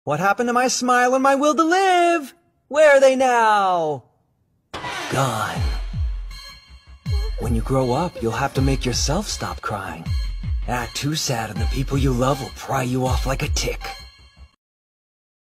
What happened to my smile and my will to live? Where are they now? Gone. When you grow up, you'll have to make yourself stop crying. Act too sad and the people you love will pry you off like a tick.